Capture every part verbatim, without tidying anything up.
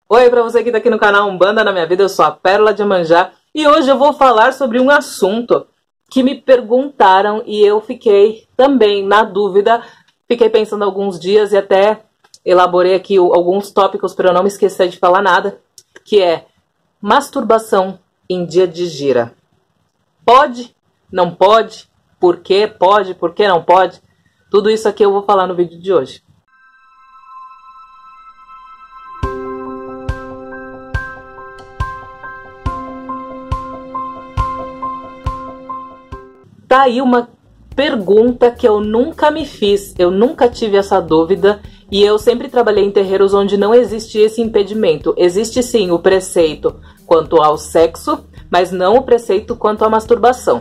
Oi, pra você que tá aqui no canal Umbanda na Minha Vida, eu sou a Pérola de Iemanjá e hoje eu vou falar sobre um assunto que me perguntaram e eu fiquei também na dúvida, fiquei pensando alguns dias e até elaborei aqui alguns tópicos para eu não me esquecer de falar nada, que é masturbação em dia de gira. Pode? Não pode? Por que pode? Por que não pode? Tudo isso aqui eu vou falar no vídeo de hoje. Tá aí uma pergunta que eu nunca me fiz, eu nunca tive essa dúvida e eu sempre trabalhei em terreiros onde não existe esse impedimento. Existe sim o preceito quanto ao sexo, mas não o preceito quanto à masturbação.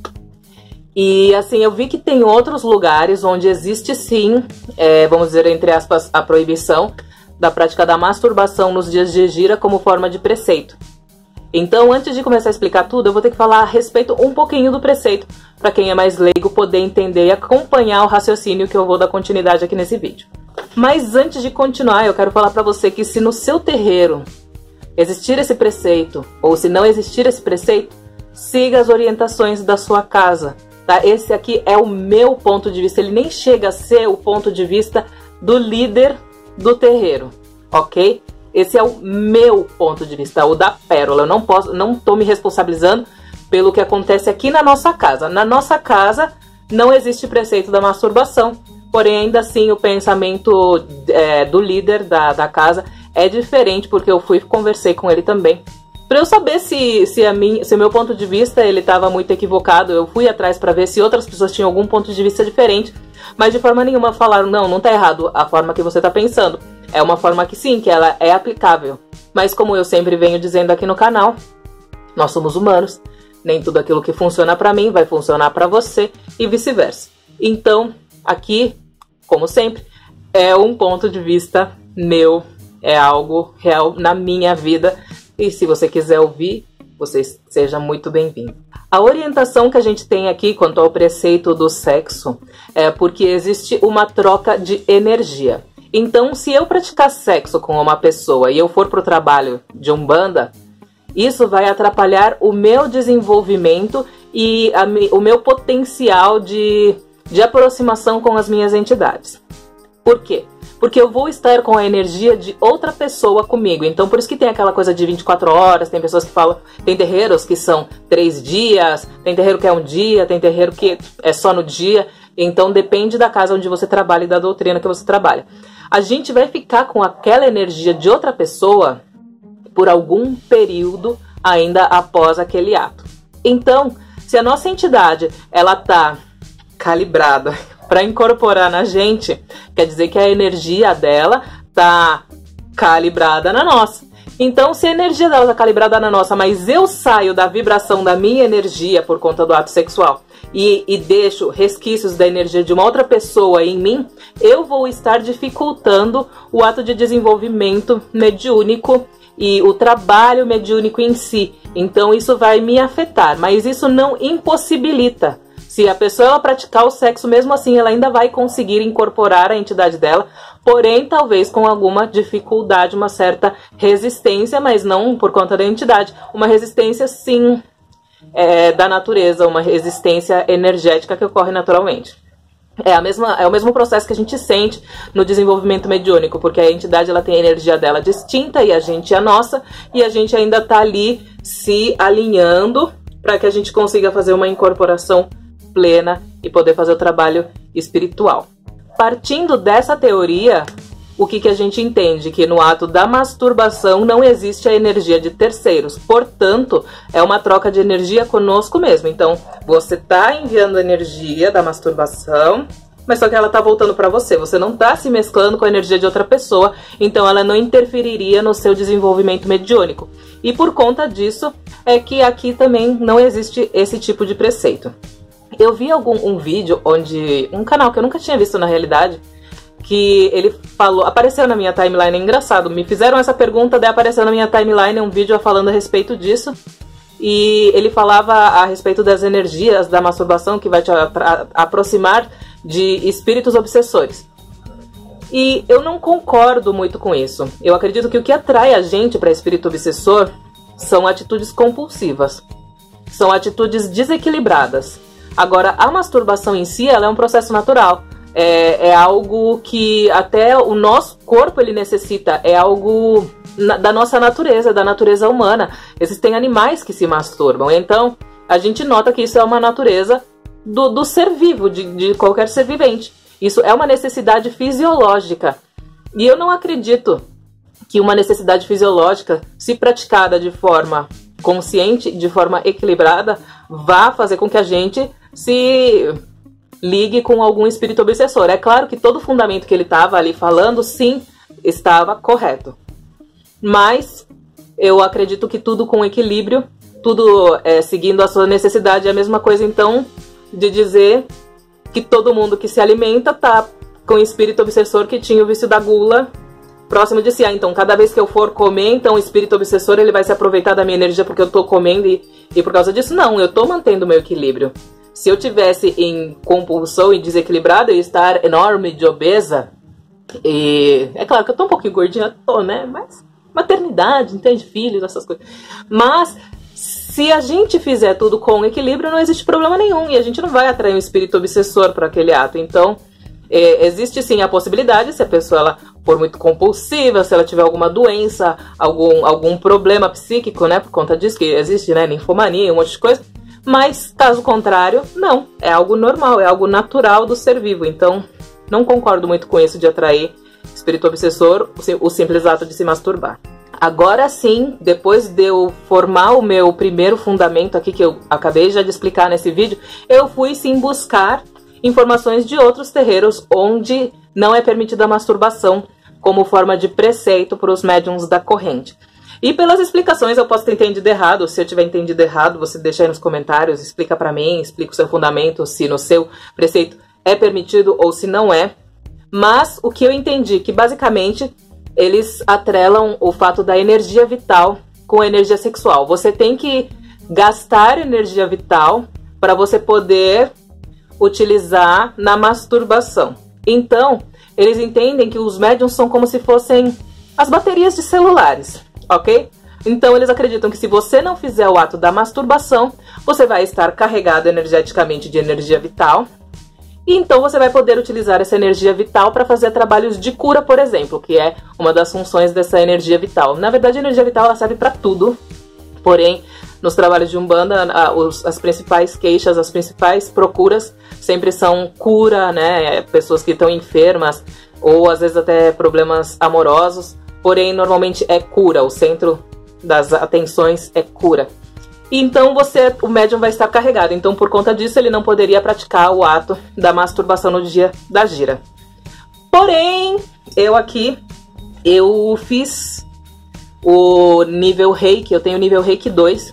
E assim, eu vi que tem outros lugares onde existe sim, é, vamos dizer entre aspas, a proibição da prática da masturbação nos dias de gira como forma de preceito. Então, antes de começar a explicar tudo, eu vou ter que falar a respeito um pouquinho do preceito, para quem é mais leigo poder entender e acompanhar o raciocínio que eu vou dar continuidade aqui nesse vídeo. Mas antes de continuar, eu quero falar para você que se no seu terreiro existir esse preceito, ou se não existir esse preceito, siga as orientações da sua casa, tá? Esse aqui é o meu ponto de vista, ele nem chega a ser o ponto de vista do líder do terreiro, ok? Esse é o meu ponto de vista, o da Pérola. Eu não posso, não estou me responsabilizando pelo que acontece aqui na nossa casa. Na nossa casa não existe preceito da masturbação, porém ainda assim o pensamento é, do líder da, da casa é diferente, porque eu fui e conversei com ele também. Para eu saber se, se, a minha, se o meu ponto de vista ele estava muito equivocado, eu fui atrás para ver se outras pessoas tinham algum ponto de vista diferente, mas de forma nenhuma falaram, não, não está errado a forma que você está pensando. É uma forma que sim, que ela é aplicável. Mas como eu sempre venho dizendo aqui no canal, nós somos humanos, nem tudo aquilo que funciona para mim vai funcionar para você e vice-versa. Então, aqui, como sempre, é um ponto de vista meu, é algo real na minha vida. E se você quiser ouvir, você seja muito bem-vindo. A orientação que a gente tem aqui quanto ao preceito do sexo é porque existe uma troca de energia. Então, se eu praticar sexo com uma pessoa e eu for para o trabalho de Umbanda, isso vai atrapalhar o meu desenvolvimento e a, o meu potencial de, de aproximação com as minhas entidades. Por quê? Porque eu vou estar com a energia de outra pessoa comigo. Então, por isso que tem aquela coisa de vinte e quatro horas, tem pessoas que falam, tem terreiros que são três dias, tem terreiro que é um dia, tem terreiro que é só no dia. Então, depende da casa onde você trabalha e da doutrina que você trabalha. A gente vai ficar com aquela energia de outra pessoa por algum período ainda após aquele ato. Então, se a nossa entidade ela tá calibrada para incorporar na gente, quer dizer que a energia dela tá calibrada na nossa. Então, se a energia dela tá calibrada na nossa, mas eu saio da vibração da minha energia por conta do ato sexual e, e deixo resquícios da energia de uma outra pessoa em mim, eu vou estar dificultando o ato de desenvolvimento mediúnico e o trabalho mediúnico em si. Então, isso vai me afetar, mas isso não impossibilita. Se a pessoa ela praticar o sexo, mesmo assim, ela ainda vai conseguir incorporar a entidade dela, porém, talvez com alguma dificuldade, uma certa resistência, mas não por conta da entidade. Uma resistência, sim, é, da natureza, uma resistência energética que ocorre naturalmente. É, a mesma, é o mesmo processo que a gente sente no desenvolvimento mediúnico, porque a entidade ela tem a energia dela distinta e a gente a nossa, e a gente ainda está ali se alinhando para que a gente consiga fazer uma incorporação plena e poder fazer o trabalho espiritual. Partindo dessa teoria, o que, que a gente entende? Que no ato da masturbação não existe a energia de terceiros, portanto, é uma troca de energia conosco mesmo. Então, você está enviando energia da masturbação, mas só que ela está voltando para você. Você não está se mesclando com a energia de outra pessoa, então ela não interferiria no seu desenvolvimento mediúnico. E por conta disso, é que aqui também não existe esse tipo de preceito. Eu vi algum um vídeo onde um canal que eu nunca tinha visto na realidade, que ele falou, apareceu na minha timeline, é engraçado, me fizeram essa pergunta, daí apareceu na minha timeline um vídeo falando a respeito disso, e ele falava a respeito das energias da masturbação que vai te aproximar de espíritos obsessores. E eu não concordo muito com isso. Eu acredito que o que atrai a gente para espírito obsessor são atitudes compulsivas. São atitudes desequilibradas. Agora, a masturbação em si, ela é um processo natural. É, é algo que até o nosso corpo ele necessita. É algo na, da nossa natureza, da natureza humana. Existem animais que se masturbam. Então, a gente nota que isso é uma natureza do, do ser vivo, de, de qualquer ser vivente. Isso é uma necessidade fisiológica. E eu não acredito que uma necessidade fisiológica, se praticada de forma consciente, de forma equilibrada, vá fazer com que a gente se ligue com algum espírito obsessor. É claro que todo o fundamento que ele estava ali falando, sim, estava correto. Mas eu acredito que tudo com equilíbrio, tudo é, seguindo a sua necessidade. É a mesma coisa, então, de dizer que todo mundo que se alimenta tá com o espírito obsessor que tinha o vício da gula próximo de si. Ah, então cada vez que eu for comer, então o espírito obsessor ele vai se aproveitar da minha energia porque eu tô comendo e, e por causa disso. Não, eu tô mantendo o meu equilíbrio. Se eu tivesse em compulsão e desequilibrada, eu ia estar enorme de obesa. E é claro que eu tô um pouquinho gordinha, tô, né? Mas maternidade, entende? Filhos, essas coisas. Mas se a gente fizer tudo com equilíbrio, não existe problema nenhum. E a gente não vai atrair um espírito obsessor para aquele ato. Então, é, existe sim a possibilidade, se a pessoa ela for muito compulsiva, se ela tiver alguma doença, algum, algum problema psíquico, né? Por conta disso que existe, né? Linfomania, um monte de coisa. Mas, caso contrário, não. É algo normal, é algo natural do ser vivo. Então, não concordo muito com isso de atrair espírito obsessor, o simples ato de se masturbar. Agora sim, depois de eu formar o meu primeiro fundamento aqui, que eu acabei já de explicar nesse vídeo, eu fui sim buscar informações de outros terreiros onde não é permitida a masturbação como forma de preceito para os médiuns da corrente. E pelas explicações eu posso ter entendido errado. Se eu tiver entendido errado, você deixa aí nos comentários, explica pra mim, explica o seu fundamento, se no seu preceito é permitido ou se não é. Mas o que eu entendi, que basicamente eles atrelam o fato da energia vital com a energia sexual. Você tem que gastar energia vital para você poder utilizar na masturbação. Então, eles entendem que os médiuns são como se fossem as baterias de celulares. Ok? Então eles acreditam que se você não fizer o ato da masturbação, você vai estar carregado energeticamente de energia vital. E então você vai poder utilizar essa energia vital para fazer trabalhos de cura, por exemplo, que é uma das funções dessa energia vital. Na verdade, a energia vital ela serve para tudo. Porém, nos trabalhos de Umbanda, as principais queixas, as principais procuras sempre são cura, né? Pessoas que estão enfermas ou às vezes até problemas amorosos. Porém, normalmente é cura, o centro das atenções é cura. E então você, o médium vai estar carregado. Então, por conta disso, ele não poderia praticar o ato da masturbação no dia da gira. Porém, eu aqui, eu fiz o nível Reiki, eu tenho o nível Reiki dois.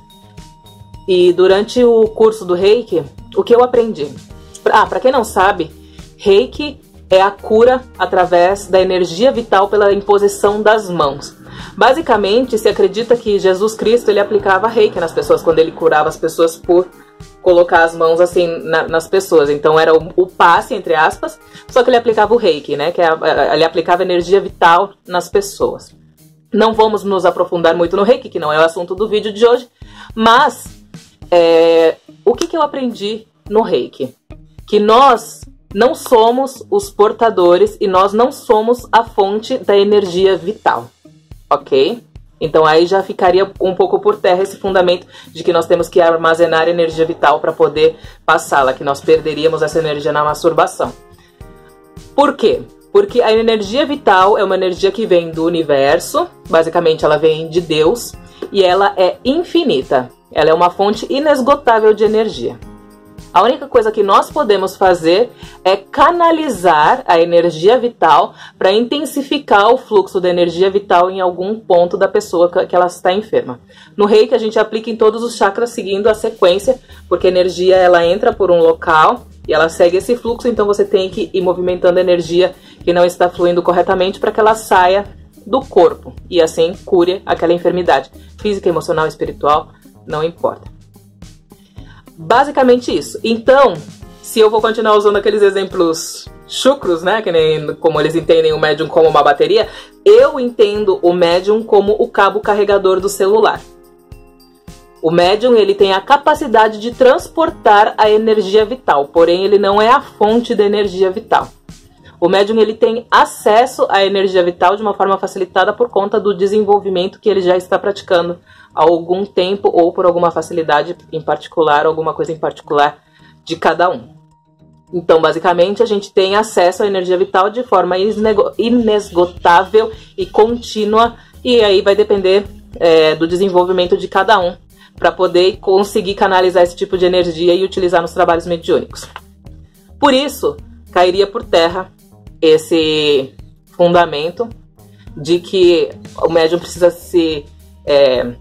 E durante o curso do Reiki, o que eu aprendi? Ah, pra quem não sabe, Reiki é a cura através da energia vital pela imposição das mãos. Basicamente, se acredita que Jesus Cristo ele aplicava reiki nas pessoas, quando ele curava as pessoas por colocar as mãos assim na, nas pessoas. Então era o, o passe, entre aspas, só que ele aplicava o reiki, né? Que é a, ele aplicava energia vital nas pessoas. Não vamos nos aprofundar muito no reiki, que não é o assunto do vídeo de hoje, mas é, o que, que eu aprendi no reiki? Que nós não somos os portadores e nós não somos a fonte da energia vital, ok? Então aí já ficaria um pouco por terra esse fundamento de que nós temos que armazenar energia vital para poder passá-la, que nós perderíamos essa energia na masturbação. Por quê? Porque a energia vital é uma energia que vem do universo, basicamente ela vem de Deus, e ela é infinita. Ela é uma fonte inesgotável de energia. A única coisa que nós podemos fazer é canalizar a energia vital para intensificar o fluxo da energia vital em algum ponto da pessoa que ela está enferma. No Reiki a gente aplica em todos os chakras seguindo a sequência, porque a energia ela entra por um local e ela segue esse fluxo, então você tem que ir movimentando a energia que não está fluindo corretamente para que ela saia do corpo e assim cure aquela enfermidade física, emocional, espiritual, não importa. Basicamente isso. Então, se eu vou continuar usando aqueles exemplos chucros, né, que nem como eles entendem o médium como uma bateria, eu entendo o médium como o cabo carregador do celular. O médium, ele tem a capacidade de transportar a energia vital, porém ele não é a fonte da energia vital. O médium, ele tem acesso à energia vital de uma forma facilitada por conta do desenvolvimento que ele já está praticando há algum tempo ou por alguma facilidade em particular, alguma coisa em particular de cada um. Então, basicamente, a gente tem acesso à energia vital de forma inesgotável e contínua, e aí vai depender é, do desenvolvimento de cada um para poder conseguir canalizar esse tipo de energia e utilizar nos trabalhos mediúnicos. Por isso, cairia por terra esse fundamento de que o médium precisa se é,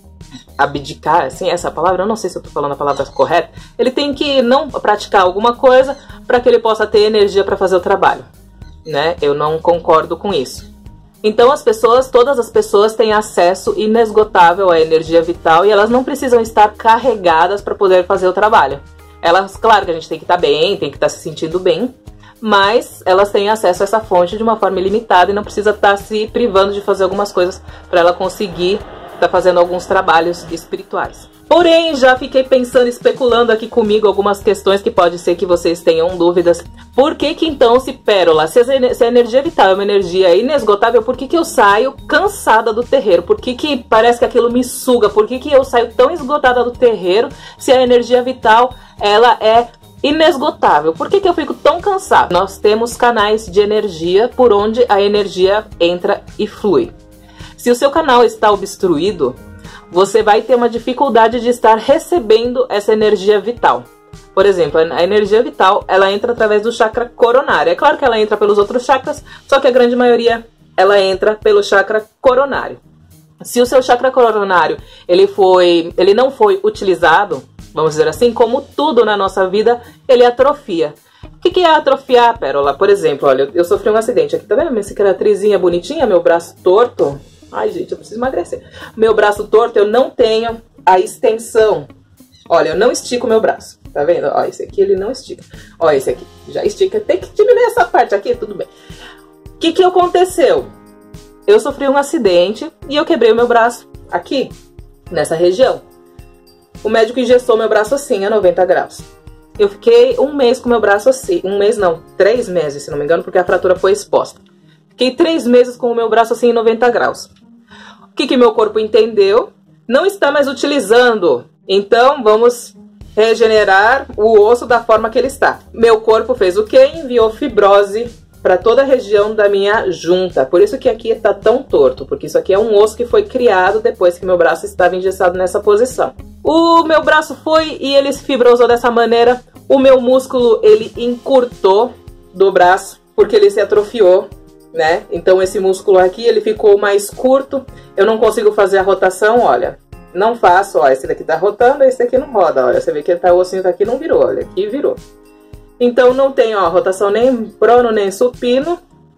abdicar, assim, essa palavra, eu não sei se eu tô falando a palavra correta, ele tem que não praticar alguma coisa para que ele possa ter energia para fazer o trabalho, né? Eu não concordo com isso. Então as pessoas, todas as pessoas têm acesso inesgotável à energia vital e elas não precisam estar carregadas para poder fazer o trabalho. Elas, claro que a gente tem que estar bem, tem que estar se sentindo bem, mas elas têm acesso a essa fonte de uma forma ilimitada e não precisa estar se privando de fazer algumas coisas para ela conseguir estar fazendo alguns trabalhos espirituais. Porém, já fiquei pensando, especulando aqui comigo algumas questões que pode ser que vocês tenham dúvidas. Por que que então, se pérola, se a energia vital é uma energia inesgotável, por que que eu saio cansada do terreiro? Por que que parece que aquilo me suga? Por que que eu saio tão esgotada do terreiro se a energia vital, ela é inesgotável? Por que que eu fico tão cansada? Nós temos canais de energia por onde a energia entra e flui. Se o seu canal está obstruído, você vai ter uma dificuldade de estar recebendo essa energia vital. Por exemplo, a energia vital, ela entra através do chakra coronário. É claro que ela entra pelos outros chakras, só que a grande maioria, ela entra pelo chakra coronário. Se o seu chakra coronário, ele, foi, ele não foi utilizado, vamos dizer assim, como tudo na nossa vida, ele atrofia. O que que é atrofiar, Pérola? Por exemplo, olha, eu sofri um acidente aqui, tá vendo minha cicatrizinha bonitinha, meu braço torto? Ai, gente, eu preciso emagrecer. Meu braço torto, eu não tenho a extensão. Olha, eu não estico o meu braço. Tá vendo? Ó, esse aqui ele não estica. Ó, esse aqui já estica. Tem que diminuir essa parte aqui, tudo bem. O que que aconteceu? Eu sofri um acidente e eu quebrei o meu braço aqui, nessa região. O médico engessou meu braço assim, a noventa graus. Eu fiquei um mês com meu braço assim. Um mês não, três meses, se não me engano, porque a fratura foi exposta. Fiquei três meses com o meu braço assim em noventa graus. O que que meu corpo entendeu? Não está mais utilizando. Então vamos regenerar o osso da forma que ele está. Meu corpo fez o quê? Enviou fibrose para toda a região da minha junta. Por isso que aqui está tão torto, porque isso aqui é um osso que foi criado depois que meu braço estava engessado nessa posição. O meu braço foi e ele se fibrosou dessa maneira. O meu músculo, ele encurtou do braço, porque ele se atrofiou, né? Então esse músculo aqui, ele ficou mais curto. Eu não consigo fazer a rotação, olha. Não faço, ó, esse daqui tá rotando, esse daqui não roda, olha. Você vê que tá, o ossinho daqui não virou, olha, aqui virou. Então não tem, ó, rotação nem prono, nem supino.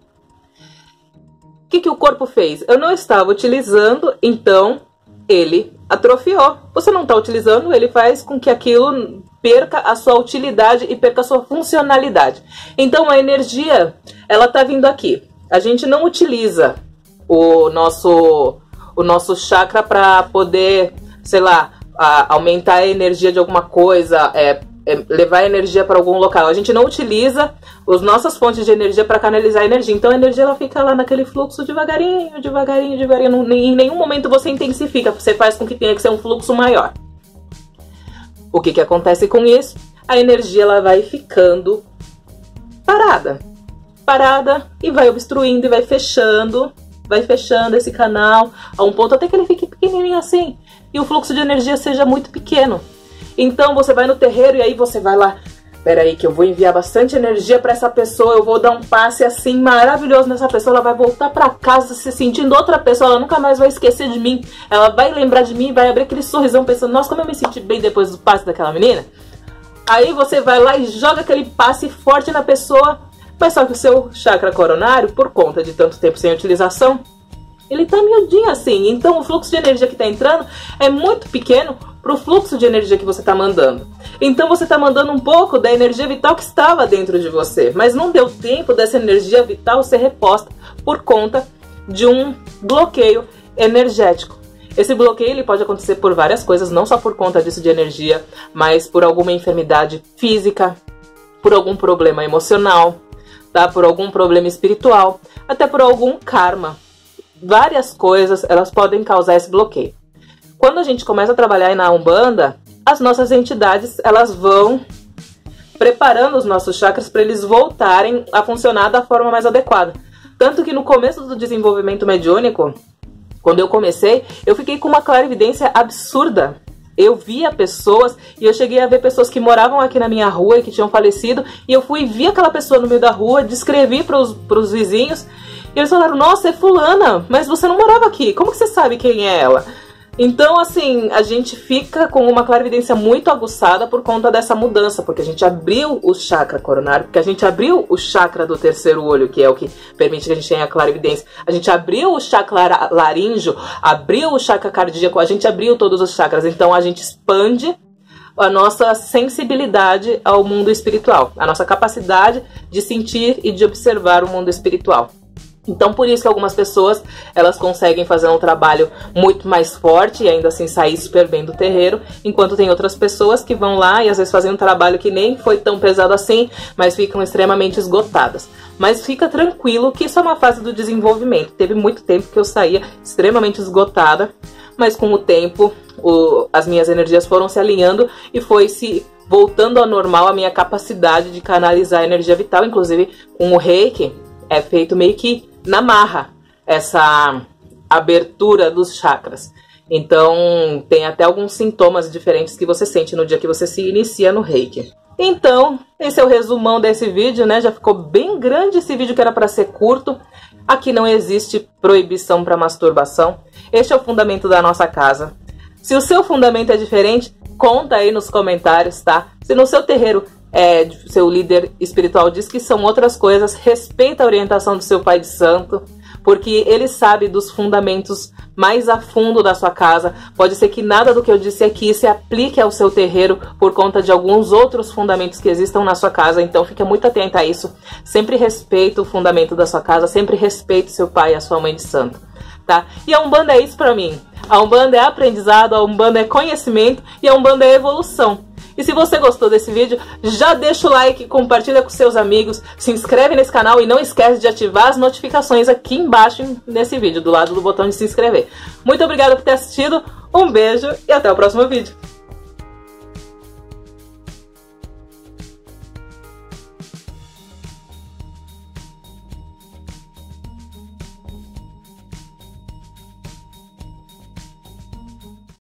O que que o corpo fez? Eu não estava utilizando, então ele atrofiou. Você não tá utilizando, ele faz com que aquilo perca a sua utilidade e perca a sua funcionalidade. Então a energia, ela tá vindo aqui. A gente não utiliza o nosso, o nosso chakra para poder, sei lá, a, aumentar a energia de alguma coisa, é, é, levar a energia para algum local. A gente não utiliza as nossas fontes de energia para canalizar a energia. Então a energia, ela fica lá naquele fluxo devagarinho, devagarinho, devagarinho. Em nenhum momento você intensifica, você faz com que tenha que ser um fluxo maior. O que que acontece com isso? A energia, ela vai ficando parada. Parada e vai obstruindo e vai fechando, vai fechando esse canal a um ponto até que ele fique pequenininho assim e o fluxo de energia seja muito pequeno. Então você vai no terreiro e aí você vai lá, peraí que eu vou enviar bastante energia para essa pessoa, eu vou dar um passe assim maravilhoso nessa pessoa, ela vai voltar para casa se sentindo outra pessoa, ela nunca mais vai esquecer de mim, ela vai lembrar de mim, vai abrir aquele sorrisão pensando, nossa, como eu me senti bem depois do passe daquela menina. Aí você vai lá e joga aquele passe forte na pessoa. Mas só que o seu chakra coronário, por conta de tanto tempo sem utilização, ele tá miudinho assim. Então o fluxo de energia que tá entrando é muito pequeno pro fluxo de energia que você tá mandando. Então você tá mandando um pouco da energia vital que estava dentro de você, mas não deu tempo dessa energia vital ser reposta por conta de um bloqueio energético. Esse bloqueio ele pode acontecer por várias coisas, não só por conta disso de energia, mas por alguma enfermidade física, por algum problema emocional, tá? Por algum problema espiritual, até por algum karma. Várias coisas elas podem causar esse bloqueio. Quando a gente começa a trabalhar aí na Umbanda, as nossas entidades elas vão preparando os nossos chakras para eles voltarem a funcionar da forma mais adequada. Tanto que no começo do desenvolvimento mediúnico, quando eu comecei, eu fiquei com uma clarividência absurda. Eu via pessoas e eu cheguei a ver pessoas que moravam aqui na minha rua e que tinham falecido. E eu fui ver aquela pessoa no meio da rua, descrevi para os vizinhos. E eles falaram, nossa, é fulana, mas você não morava aqui. Como que você sabe quem é ela? Então, assim, a gente fica com uma clarividência muito aguçada por conta dessa mudança, porque a gente abriu o chakra coronário, porque a gente abriu o chakra do terceiro olho, que é o que permite que a gente tenha a clarividência. A gente abriu o chakra laríngeo, abriu o chakra cardíaco, a gente abriu todos os chakras. Então, a gente expande a nossa sensibilidade ao mundo espiritual, a nossa capacidade de sentir e de observar o mundo espiritual. Então, por isso que algumas pessoas, elas conseguem fazer um trabalho muito mais forte e ainda assim sair super bem do terreiro, enquanto tem outras pessoas que vão lá e às vezes fazem um trabalho que nem foi tão pesado assim, mas ficam extremamente esgotadas. Mas fica tranquilo que isso é uma fase do desenvolvimento. Teve muito tempo que eu saía extremamente esgotada, mas com o tempo o, as minhas energias foram se alinhando e foi se voltando ao normal a minha capacidade de canalizar a energia vital, inclusive com o Reiki, é feito meio que na marra, essa abertura dos chakras. Então, tem até alguns sintomas diferentes que você sente no dia que você se inicia no Reiki. Então, esse é o resumão desse vídeo, né? Já ficou bem grande esse vídeo que era para ser curto. Aqui não existe proibição para masturbação. Este é o fundamento da nossa casa. Se o seu fundamento é diferente, conta aí nos comentários, tá? Se no seu terreiro É, seu líder espiritual diz que são outras coisas, respeita a orientação do seu pai de santo, porque ele sabe dos fundamentos mais a fundo da sua casa. Pode ser que nada do que eu disse aqui se aplique ao seu terreiro por conta de alguns outros fundamentos que existam na sua casa, então fique muito atenta a isso. Sempre respeita o fundamento da sua casa, sempre respeite seu pai e a sua mãe de santo, tá? E a Umbanda é isso pra mim. A Umbanda é aprendizado, a Umbanda é conhecimento e a Umbanda é evolução. E se você gostou desse vídeo, já deixa o like, compartilha com seus amigos, se inscreve nesse canal e não esquece de ativar as notificações aqui embaixo nesse vídeo, do lado do botão de se inscrever. Muito obrigada por ter assistido, um beijo e até o próximo vídeo.